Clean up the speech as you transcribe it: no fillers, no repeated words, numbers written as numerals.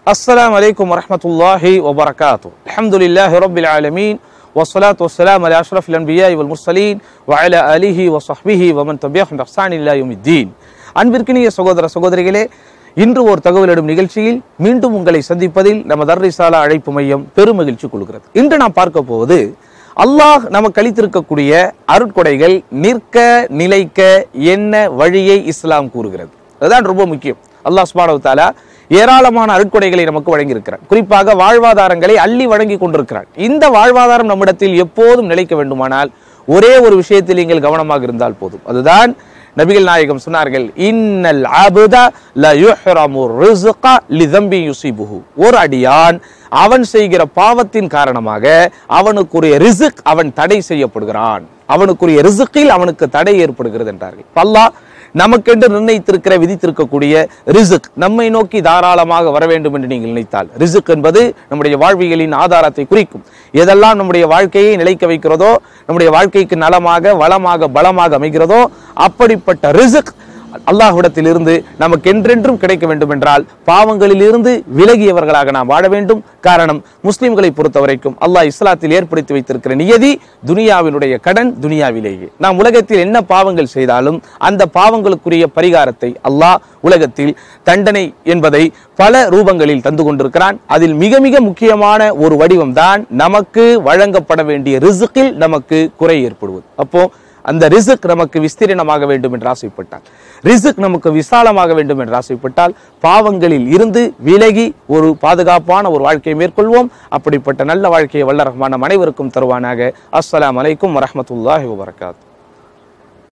السلام عليكم ورحمة الله وبركاته. الحمد لله رب العالمين والصلاة والسلام على أشرف الأنبياء والمرسلين وعلى آله وصحبه ومن تبعهم بإحسان إلى يوم الدين. அன்பிற்கினிய சகோதர சகோதரிகளே, இன்று ஒரு தகவலிடும் நிகழ்ச்சியில் மீண்டும் உங்களை சந்திப்பதில் நமது அர்ரிசாலா அழைப்பு மையம் பெருமகிழ்ச்சி கொள்கிறது. இன்று நாம் பார்க்க போவது அல்லாஹ் நமக்கு அளித்திருக்கக்கூடிய அருட்கொடைகள் நிற்க நிலைக்க என்ன வழியை இஸ்லாம் கூறுகிறது. அதுதான் ரொம்ப முக்கியம். அல்லாஹ் சுப்ஹானஹு வ தஆலா ஏராளமான அருட்கொடைகளை நமக்கு வழங்கியிருக்கிறார். குறிப்பாக வாழ்வாதாரங்களை அள்ளி வழங்கி கொண்டிருக்கிறார். இந்த வாழ்வாதாரம் நம்மிடத்தில் எப்போதும் நிலைக்க வேண்டுமானால் ஒரே ஒரு விஷயத்தில் நீங்கள் கவனமாக இருந்தால் போதும். அதுதான் நபிகள் நாயகம் சொன்னார்கள், இன்னல் அபத லா யுஹ்ரமு ரிஸ்க லிதம்பி யுஸிபுஹு. ஒரு அடியான் அவன் செய்கிற பாவத்தின் காரணமாக அவனுக்குரிய ரிஸ்க் அவன் தடை செய்யப்படுகிறான். அவனுக்குரிய ரிஸ்கில் அவனுக்கு தடை ஏற்படுகிறது என்றார்கள். அல்லாஹ் நமக்கென்று நிர்ணயித்திருக்கிற விதித்திருக்கக்கூடிய ரிஸ்க் நம்மை நோக்கி தாராளமாக வர வேண்டும் என்று நீங்கள் நினைத்தால், ரிஸ்க் என்பது நம்முடைய வாழ்வியலின் ஆதாரத்தை குறிக்கும். எதெல்லாம் நம்முடைய வாழ்க்கையை நிலைக்க வைக்கிறதோ, நம்முடைய வாழ்க்கைக்கு நலமாக வளமாக பலமாக அமைகிறதோ, அப்படிப்பட்ட ரிஸ்க் அல்லாஹ்விடத்தில் இருந்து நமக்கு என்றென்றும் கிடைக்க வேண்டும் என்றால் பாவங்களில் இருந்து விலகியவர்களாக நாம் வாழ வேண்டும். காரணம், முஸ்லிம்களை பொறுத்த வரைக்கும் அல்லாஹ் இஸ்லாத்தில் ஏற்படுத்தி வைத்திருக்கிற நியதி துனியாவினுடைய கடன் துனியாவிலேயே. நாம் உலகத்தில் என்ன பாவங்கள் செய்தாலும் அந்த பாவங்களுக்குரிய பரிகாரத்தை அல்லாஹ் உலகத்தில் தண்டனை என்பதை பல ரூபங்களில் தந்து கொண்டிருக்கிறான். அதில் மிக மிக முக்கியமான ஒரு வடிவம் தான் நமக்கு வழங்கப்பட வேண்டிய ரிஸ்கில் நமக்கு குறை ஏற்படுவது. அப்போ அந்த ரிஸ்க் நமக்கு விஸ்தீரணமாக வேண்டும் என்று ஆசைப்பட்டால், ரிஸ்க் நமக்கு விசாலமாக வேண்டும் என்று ஆசைப்பட்டால் பாவங்களில் இருந்து விலகி ஒரு பாதுகாப்பான ஒரு வாழ்க்கையை மேற்கொள்வோம். அப்படிப்பட்ட நல்ல வாழ்க்கையை வல்ல ரஹ்மான் நம் அனைவருக்கும் தருவானாக. அஸ்ஸலாமு அலைக்கும் வரஹ்மத்துல்லாஹி வபரகாத்துஹு.